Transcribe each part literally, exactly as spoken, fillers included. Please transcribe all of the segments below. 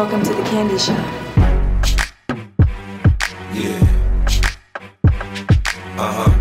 Welcome to the candy shop. Yeah. Uh-huh.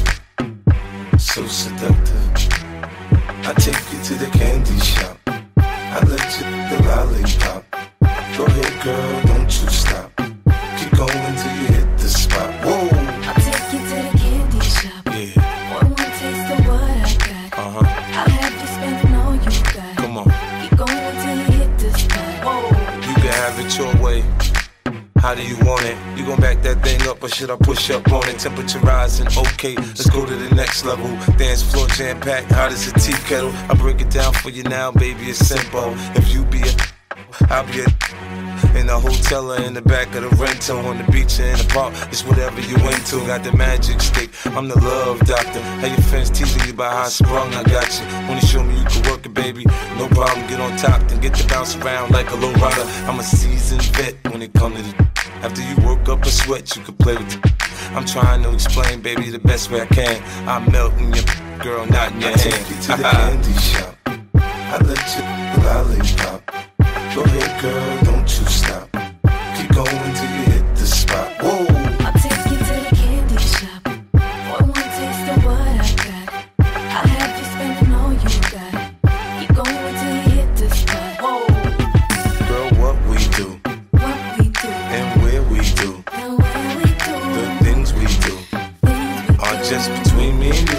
So seductive. I take you to the candy shop. I let you the lollipop. Go ahead, girl, don't you stop. Keep going till you hit the spot. Whoa. I'll take you to the candy shop. Yeah. One more taste of what I got. Uh-huh. I'll have you spending all you got. Come on. Keep going till you hit the spot. Whoa. You can have it your way. How do you want it? You gon' back that thing up or should I push up on it? Temperature rising, okay, let's go to the next level. Dance floor jam-packed, hot as a tea kettle. I break it down for you now, baby, it's simple. If you be a, I'll be a in the hotel or in the back of the rental, on the beach or in the park, it's whatever you into. Got the magic stick, I'm the love doctor. How your friends teasing you about how I sprung, I got you. Wanna show me you can work it, baby? No problem, get on top, then get to bounce around like a low rider. I'm a seasoned vet when it comes to the after you work up a sweat, you can play with it. I'm trying to explain, baby, the best way I can. I'm melting your girl, not in your I hand. take you to the candy shop. I let you lollipop. Go ahead, girl, don't you stop. Keep going till you hit the spot. Whoa. I'll take you to the candy shop. One more taste of what I got. I'll have you spending all you got. Keep going till you hit the spot. Whoa. Girl, what we do, What we do, and where we do, and where we do, the things we do things we are do. just between me and you.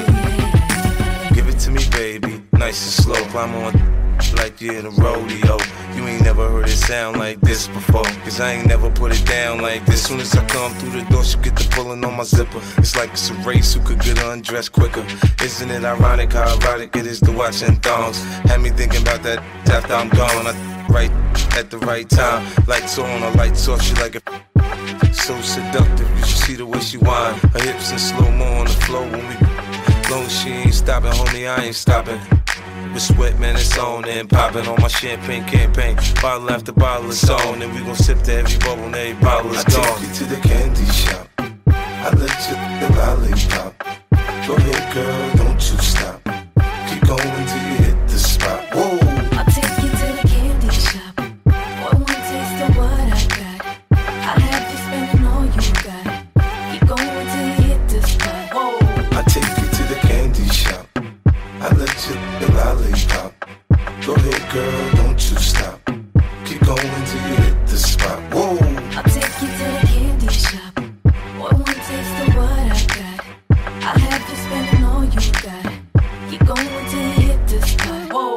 Yeah. Give it to me, baby, nice and slow. Climb on like you're in a rodeo. You ain't never heard it sound like this before, cause I ain't never put it down like this. Soon as I come through the door, she get the pulling on my zipper. It's like it's a race who could get undressed quicker. Isn't it ironic how erotic it is to watch in thongs? Had me thinking about that after I'm gone. I right at the right time. Lights on, her lights off, she like it so seductive. You should see the way she whine. Her hips in slow-mo on the floor when we long as she ain't stopping, homie, I ain't stopping. With sweat, man, it's on and popping on my champagne campaign. Bottle after bottle is on, and we gon' sip to every bubble and every bottle is I gone. take you to the candy shop. I let you the lollipop. Go ahead, girl, don't you stop. Keep going till you hit the spot. Whoa. I'll take you to the candy shop. One more taste of what I got. I'll have you spending all you got. Keep going till you hit the spot. Whoa. I take you to the candy shop. I let you the lollipop. Go ahead, girl, don't you stop. Keep going till you hit the spot. Whoa. I'll take you to the candy shop. One more taste of what I got. I'll have you spending all you got. Keep going till you hit the spot. Whoa.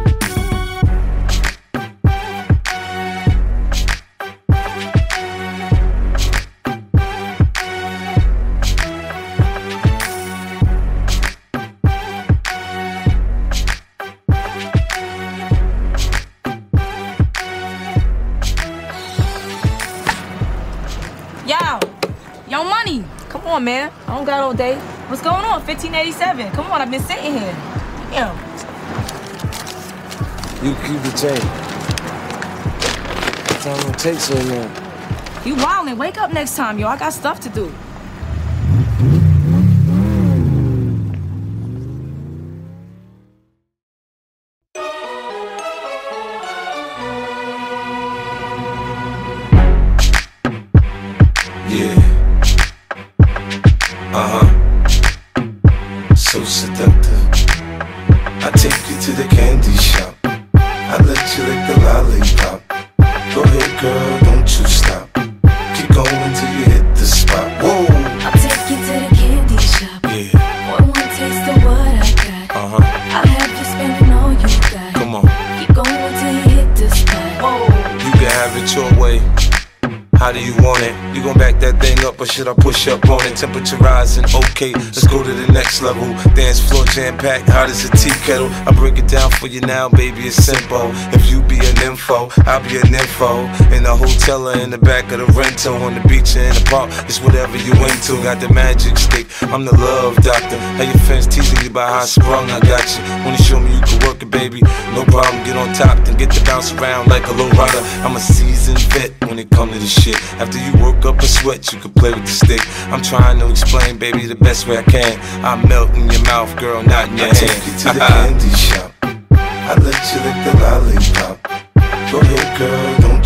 Yo, yo, money. Come on, man. I don't got all day. What's going on? fifteen eighty-seven. Come on, I've been sitting here. Damn. You keep the chain. What time it take so long? You wildin'. Wake up next time, yo. I got stuff to do. Yeah. Uh-huh. So seductive. I take you to the candy shop. I let you lick the lollipop. Go ahead, girl, don't you stop. Keep going till you hit the spot. Whoa. I'll take you to the candy shop. Yeah. One more taste of what I got. Uh-huh. I'll have you spending all you got. Come on. Keep going till you hit the spot. Whoa. You can have it your way. How do you want it? You gon' back that thing up or should I push up on it? Temperature rising, okay, let's go to the next level. Dance floor jam-packed, hot as a tea kettle. I break it down for you now, baby, it's simple. If you be an info, I'll be an info. In the hotel or in the back of the rental, on the beach or in the park, it's whatever you into. Got the magic stick, I'm the love doctor. How your friends teasing you about how I sprung, I got you. Wanna show me you can work it, baby? No problem, get on top, then get to bounce around like a low rider. I'm a seasoned vet when it comes to this shit. After you work up a sweat, you can play with the stick. I'm trying to explain, baby, the best way I can. I melt in your mouth, girl, not in your I hand. take you to the candy shop. I let you lick the lollipop. Go ahead, girl, don't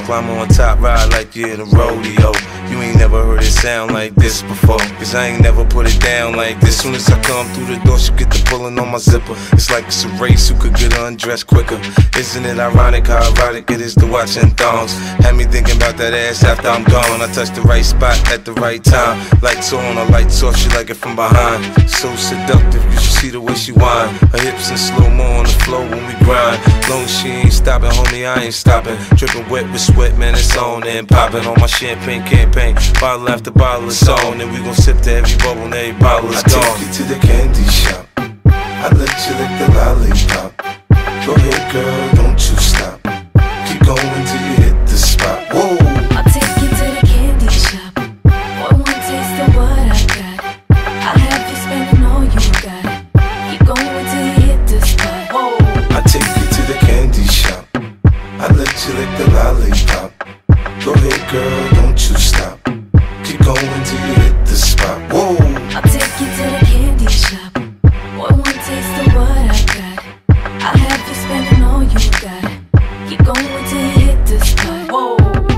climb on top, ride like you're in a rodeo. You ain't never heard it sound like this before, cause I ain't never put it down like this. Soon as I come through the door, she get the pulling on my zipper. It's like it's a race, who could get undressed quicker. Isn't it ironic how erotic it is to watch in thongs? Had me thinking about that ass after I'm gone. I touch the right spot at the right time. Lights on or lights off, she like it from behind. So seductive, you should see the way she whine. Her hips in slow-mo on the floor when we grind. Long as she ain't stopping, homie, I ain't stopping. Dripping wet with sweat, man, it's on and popping on my champagne campaign. Bottle after bottle is on, and we gon' sip to every bubble and every bottle is gone. I take you to the candy shop, I let you lick the lollipop. Go ahead, girl, don't you stop. Keep going till you hit the spot. Whoa. I'll take you to the candy shop. Boy, one taste of what I got. I'll have you spending all you got. Keep going till you hit the spot. Whoa. I take you to the candy shop, I let you lick the lollipop. Go ahead, girl, don't you stop. Keep going till you hit the spot. Whoa. I'll take you to the candy shop. Boy, one taste of what I got. I'll have you spending all you got. Keep going till you hit the spot. Whoa.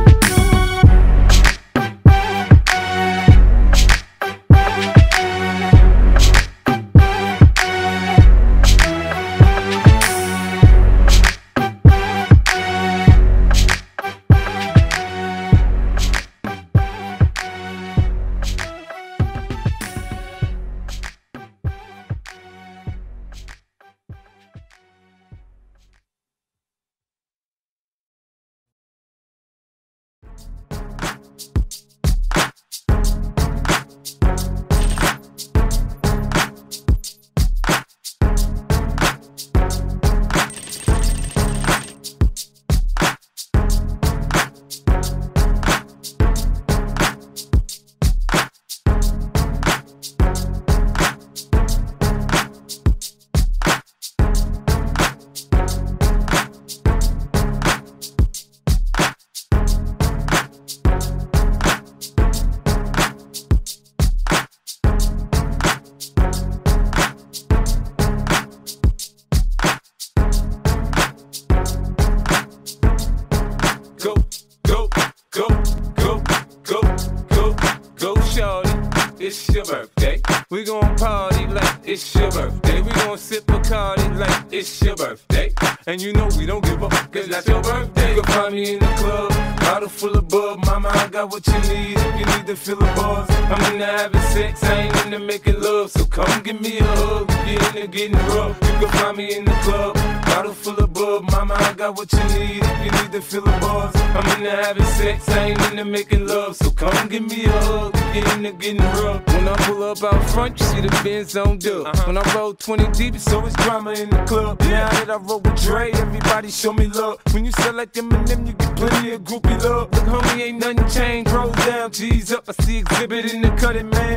It's your birthday. We gon' party like it's your birthday. We gon' sip Bacardi like it's your birthday. And you know we don't give up, cause that's your birthday. You can find me in the club, bottle full of bub. Mama, I got what you need if you need to fill the bars. I'm into having sex, I ain't into making love. So come give me a hug if you're into getting rough. You can find me in the club, bottle full of bub. Mama, I got what you need if you need to fill the bars. I'm into having sex, I ain't into making love. So come give me a hug if you're into getting rough. When I pull up out front, you see the Benz on dub. Uh-huh. When I roll twenty deep, it's always drama in the club. Now that I roll with Dre, everybody show me love. When you sell like Eminem, you get plenty of groupie love. Look, homie, ain't nothing changed. Roll down, G's up. I see exhibit in the cutting, man.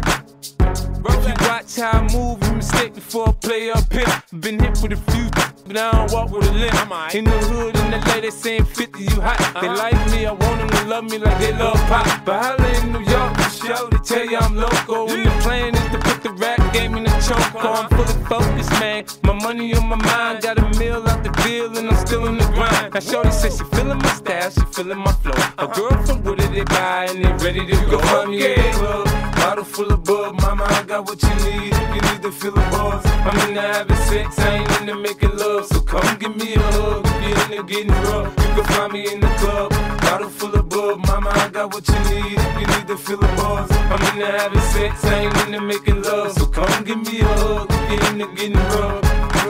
If you watch how I move, you mistake before I play up here. Been hit with a few, but I don't walk with a limp. In the hood, in the L A, they saying fifty, you hot. They like me, I want them to love me like they love pop. But holla in New York, for show, they tell you I'm local. And the plan is to put the rap game in the choke. I'm fully focused, man. My money on my mind, got a meal out the deal, and I'm still in the grind. Now shorty says she feeling my style, she feeling my flow. A girl from Wooded, they buy, and they ready to go. I'm in the club, bottle full of bub. Mama, I got what you need if you need to fill the bars. I'm into having sex, I ain't into making love. So come give me a hug if you're into getting rough. You can find me in the club, bottle full of bub. Mama, I got what you need if you need to fill the bars. I'm into having sex, I ain't into making love. So come give me a hug if you're into getting rough.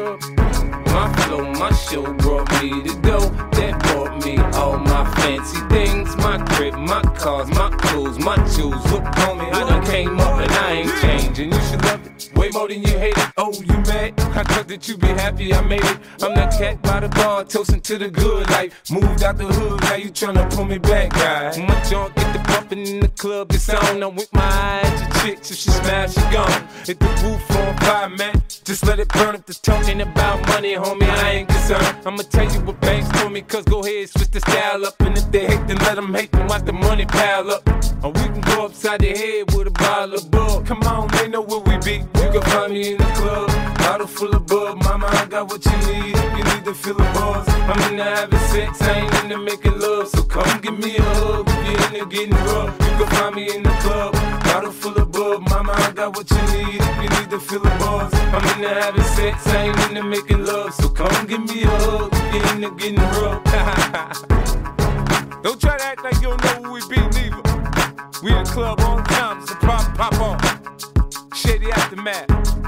My flow, my show brought me to go. That bought me all my fancy things. My crib, my cars, my clothes, my shoes. Look, homie, I done came up and I ain't changing. You should love it way more than you hate it. Oh, you mad? I thought that you be happy I made it. I'm that cat by the bar, toasting to the good life. Moved out the hood, now you tryna pull me back, guy. My junk get the bumping in the club, it's on. I'm with my eyes, your chick, so she smash, she gone. Hit the roof on fire, man. Just let it burn if the talking about money, homie, I ain't concerned. I'ma tell you what banks told me, cause go ahead, switch the style up. And if they hate, then let them hate, then watch the money pile up. Or we can go upside the head with a bottle of bug. Come on, they know where we be. You can find me in the club, bottle full of bub. Mama, I got what you need if you need need to feel the buzz. I'm into having sex, I ain't into making love. So come give me a hug if you're into getting rough. You can find me in the club, bottle full of bub. Mama, I got what you need if you need to feel the buzz. I'm into having sex, I ain't into making love. So come give me a hug if you're into getting rough. Don't try to act like you don't know who we be, neither. We in the club all the time, it's a pop, pop on. Shady Aftermath.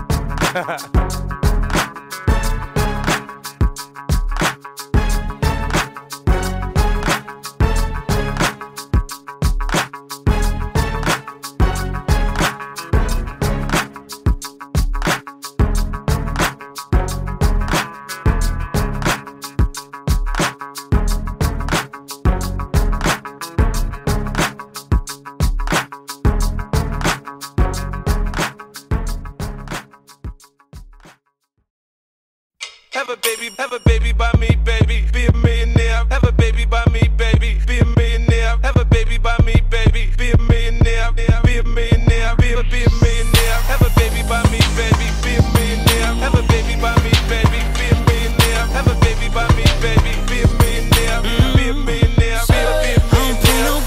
Have a baby, have a baby by me, baby. Be a millionaire. Have a baby by me, baby. Be a millionaire. Have a baby by me, baby. Be a millionaire. Be a millionaire. Be a be a millionaire. Have a baby by me, baby. Be a millionaire. Have a baby by me, baby. Be a millionaire. Have a baby by me, baby. Be a millionaire. Be a millionaire. Be a be a millionaire.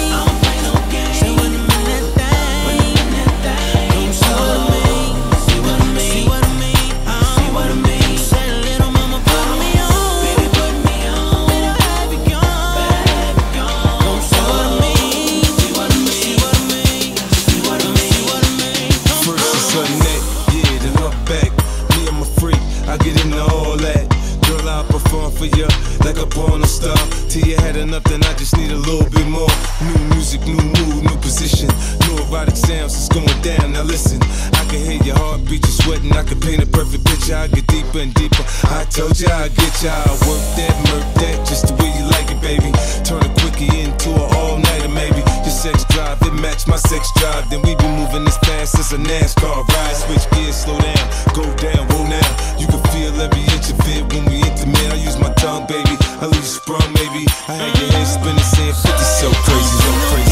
For you, like a porn star. Till you had enough, then I just need a little bit more. New music, new mood, new position. New erotic sounds, it's going down. Now listen, I can hear your heartbeat, you're sweating. I can paint a perfect picture. I get deeper and deeper. I told you I'd get you. I work that, murk that, just the way you like it, baby. Turn a quickie into an all-nighter, maybe. Your sex drive, it match my sex drive. Then we be moving as fast as a NASCAR ride. Switch gears, slow down, go down, roll now. You can feel every inch of it when we intimate. I use my tongue, baby. I leave you sprung, maybe. I had your head spinning, saying fifty, so crazy, so crazy.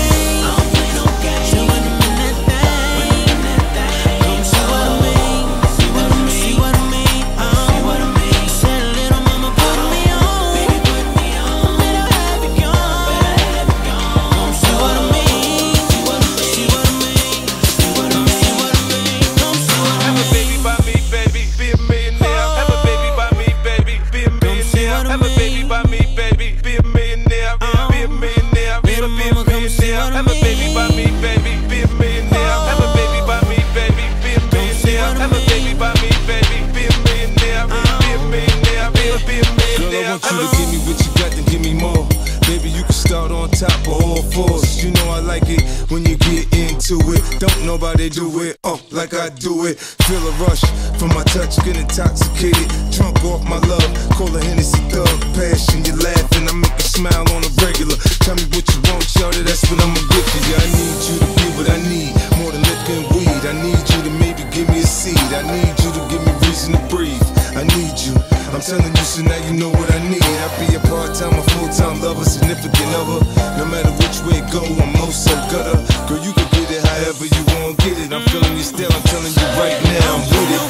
Don't nobody do it, oh, like I do it. Feel a rush from my touch, get intoxicated. Drunk off my love, call a Hennessy thug. Passion, you laughing, I make you smile on a regular. Tell me what you want, shorty, that's what I'ma give to you. I need you to be what I need, more than liquor and weed. I need you to maybe give me a seed. I need you to give me reason to breathe. I need you, I'm telling you, so now you know what I need. I be a part-time, a full-time lover, significant other. No matter which way it go, I'm most so gutter. Girl, you can get it however you want, get it. I'm feeling you still, I'm telling you right now, I'm with it.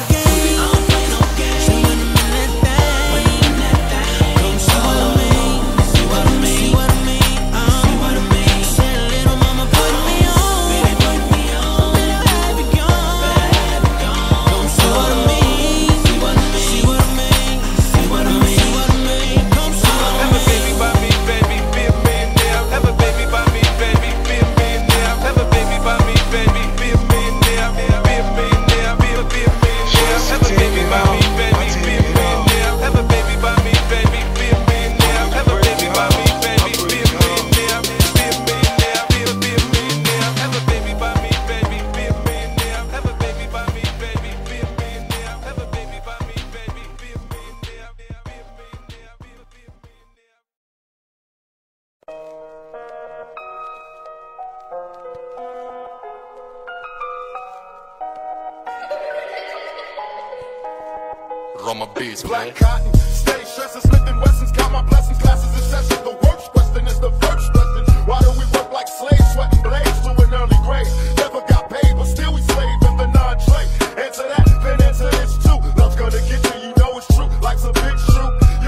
Roma beats, Black cotton, steady stressing, slipping Westons, count my blessings, classes in session. The worst question is the first lesson. Why do we work like slaves, sweating blades to an early grave? Never got paid, but still we slave in the non-trade. Answer that, then answer this too. Love's gonna get you, you know it's true. Life's a big shoe.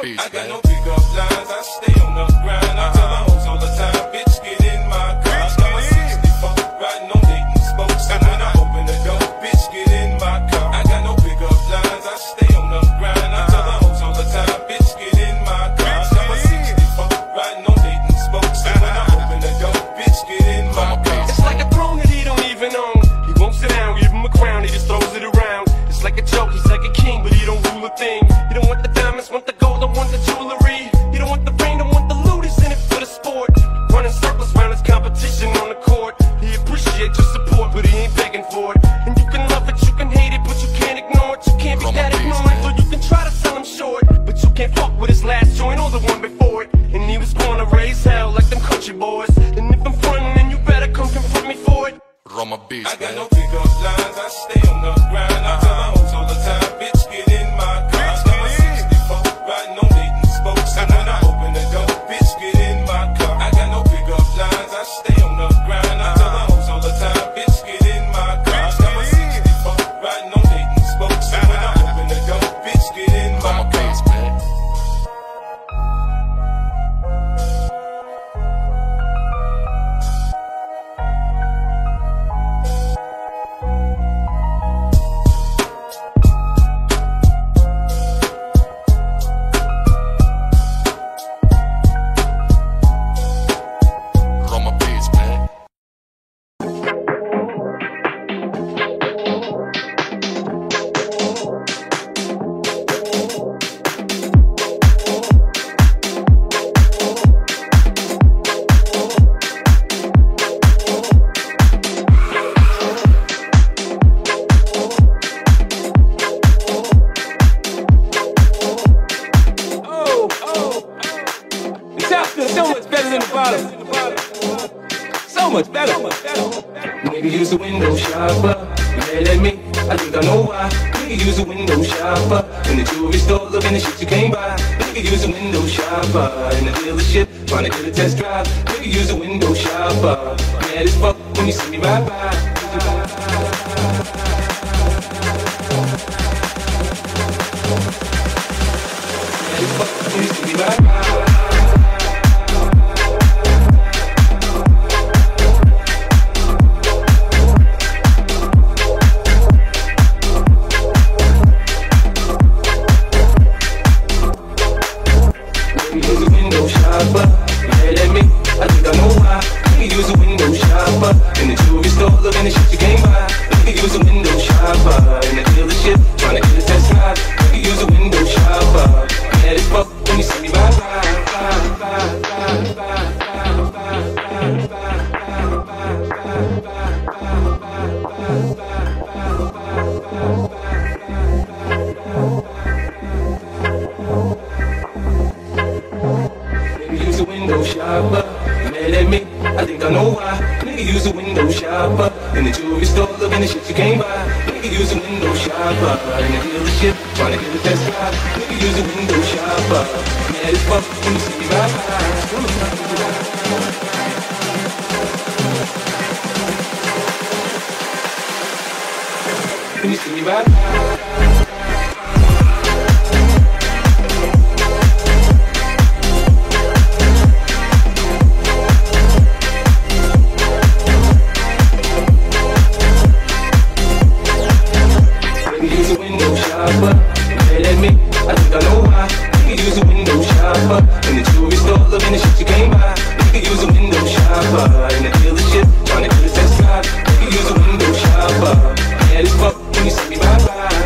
beats, I got man. no pickup lines, I stay on the grind. I tell the hoes all the time, bitch, get in my car. I got my sixty-four, riding on Dayton spokes. And when I open the door, bitch, get in my car. I got no pickup lines, I stay on the grind. I tell the hoes all the time, bitch, get in my car. I got my sixty-four, riding on Dayton spokes. And when I open the door, bitch, get in my car. It's like a throne that he don't even own. He won't sit down, give him a crown, he just throws it around. It's like a joke, he's like a king, but he don't rule a thing. He don't want the diamonds, want the gold, don't want the jewelry. He don't want the ring, don't want the loot, he's in it for the sport. Running circles round his competition on the court. He appreciates your support, but he ain't begging for it. And you can love it, you can hate it, but you can't ignore it. You can't be that ignorant, so you can try to sell him short. But you can't fuck with his last joint or the one before it. And he was born to raise hell like them country boys. And if I'm frontin', then you better come confront me for it. Roma beats, I got man. no pickup lines, I stay on the grind. I tell the hoes all the time, bitch, get in my car. I got my sixty-four, riding on Dayton spokes. And when I open the door, bitch, get in my car. I got no pickup lines, I stay on the grind. I tell the hoes all the time, bitch, get in my car. I got my sixty-four, riding on Dayton spokes. And when I open the door, bitch, get in my Roma car. beats, man. Roma beats, man. Oh, oh, the top feels so much better than the bottom. So much better. Nigga use a window shopper. Mad at me, I think I know why. Nigga use a window shopper in the jewelry store, looking at shit you can't buy. Nigga use a window shopper in the dealership, trying to get a test drive. Nigga use a window shopper. Mad as fuck when you see me ride by. Mad as fuck when you see me ride by. Use a window shopper, mad at me, I think I know why. Nigga use a window shopper in the jewelry store, looking at shit you can't buy. Nigga use a window shopper in the dealership, trying to get a test drive. Nigga use a window shopper, mad as fuck when you see me ride by. Nigga use a window shopper, mad at me, I think I know why. Nigga use a window shopper in the jewelry store, looking at shit you can't buy. Nigga use a window shopper in the dealership, trying to get a test drive. Nigga use a window shopper, mad as fuck when you see me ride by. When you see me ride by. Use a window shopper, mad at me, I think I know why. Nigga use a window shopper in the jewelry store, looking at shit you can't buy. Nigga use a window shopper in the dealership, trying to get a test drive. Nigga use a window shopper, mad as fuck when you see me ride by.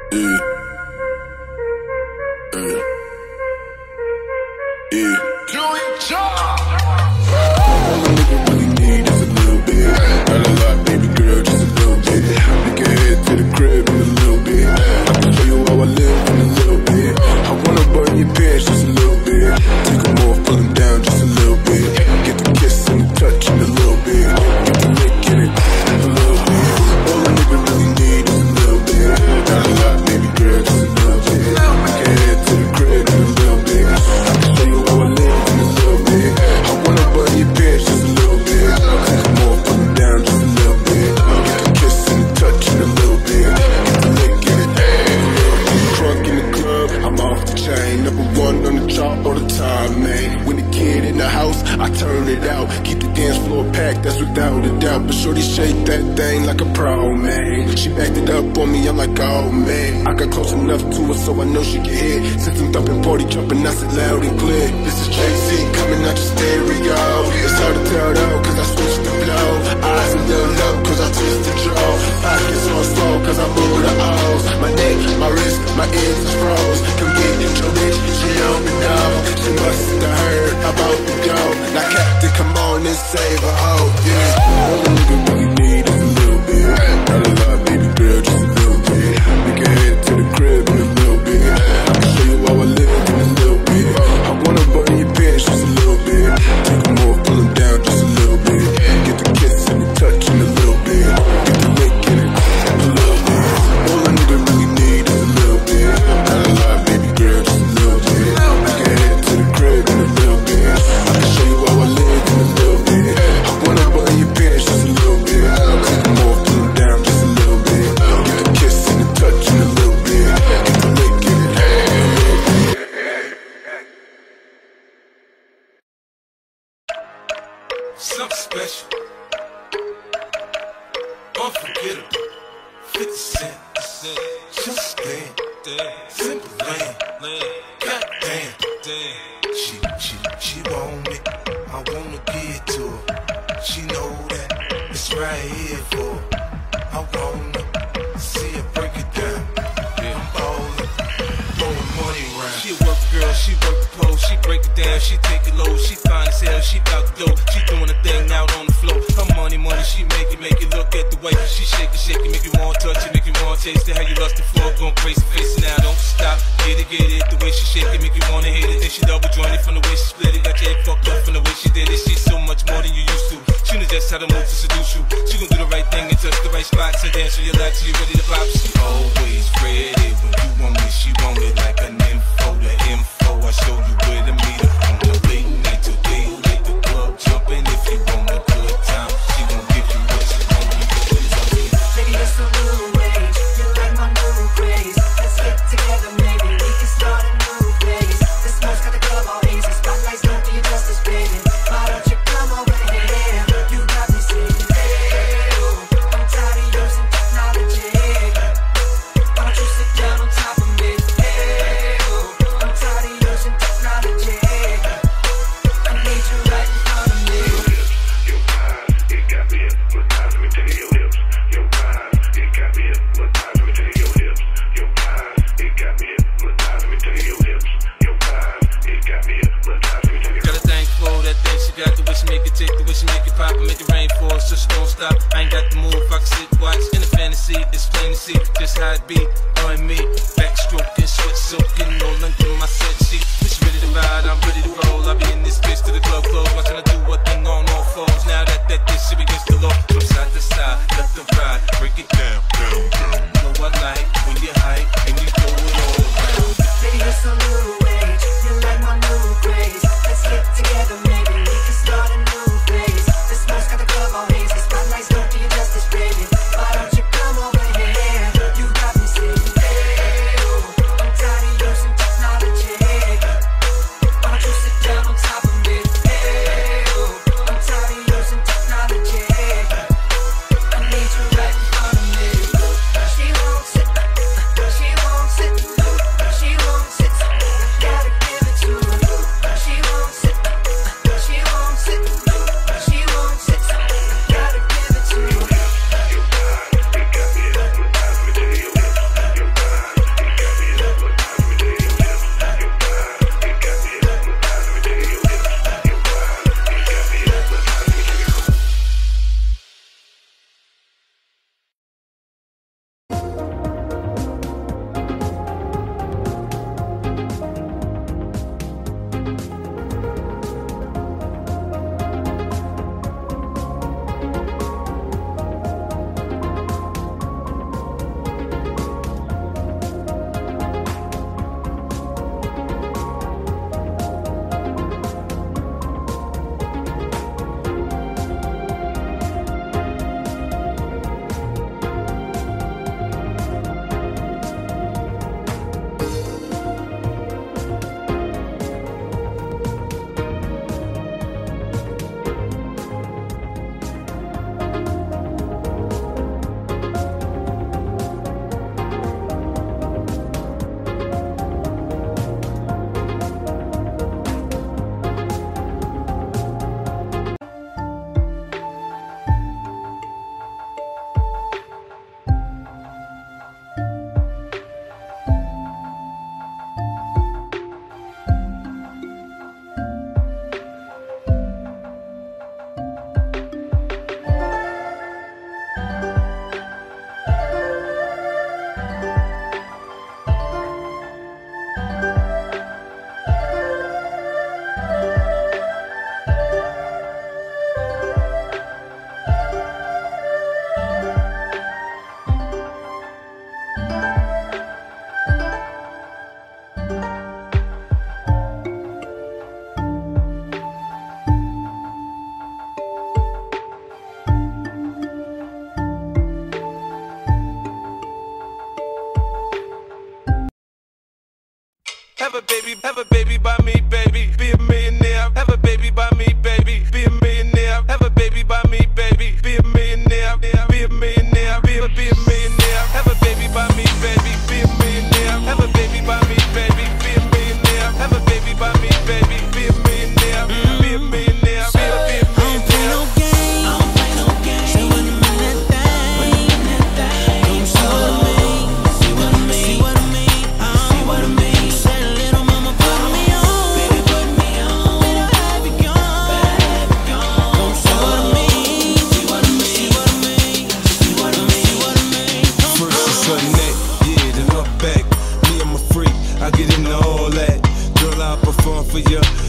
Need you right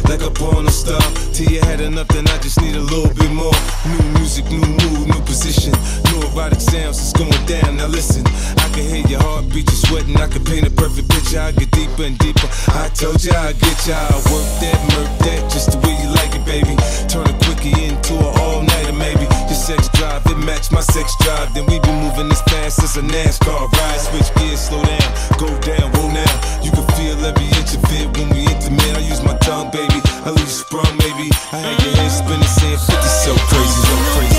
like a porno star. Till you had enough, then I just need a little bit more. New music, new mood, new position. New erotic sounds, it's going down. Now listen, I can hear your heartbeat, you're sweating. I can paint a perfect picture. I get deeper and deeper. I told you I'd get you. I work that, murk that, just the way you like it, baby. Turn a quickie into an all-nighter, maybe. Your sex drive, it match my sex drive. Then we be moving as fast as a NASCAR ride. Switch gears, slow down, go down, whoa now. You can feel every inch of it when we intimate. I use my tongue, baby. I leave you sprung, maybe. I had your head spinning, saying fifty, so crazy, so crazy.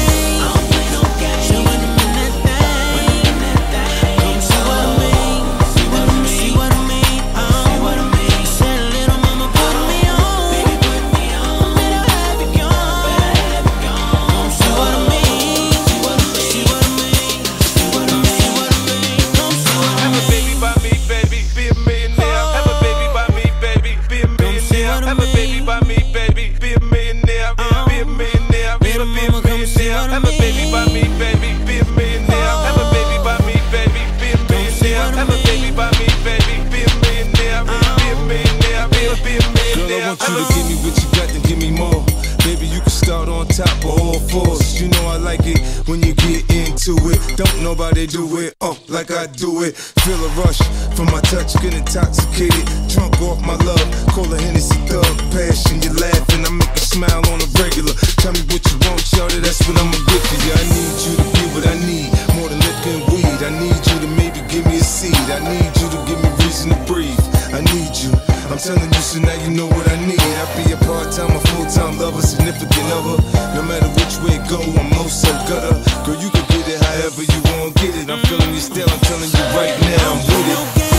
Don't nobody do it, oh, like I do it. Feel a rush from my touch, get intoxicated. Drunk off my love, call a Hennessy thug. Passion, you laughing, I make you smile on a regular. Tell me what you want, shorty, that's what I'ma give to you. I need you to be what I need, more than liquor and weed. I need you to maybe give me a seed. I need you to give me reason to breathe. I need you, I'm telling you, so now you know what I need. I be a part-time, a full-time lover, significant other. No matter which way it go, I'm most so gutter. Girl, you can get it however you want, get it. I'm feeling you still, I'm telling you right now, I'm with it.